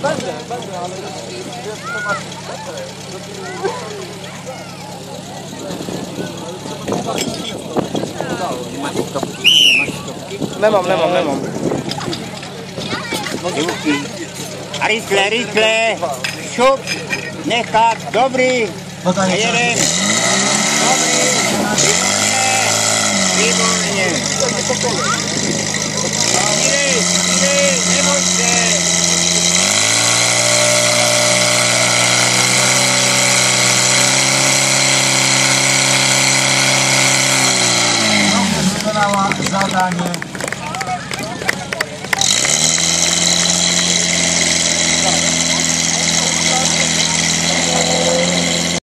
Będę, ale Nemám. A rychle, šup, nechat, dobrý, jedem, dobrý, výborně, neboj se. Vykonala zadanie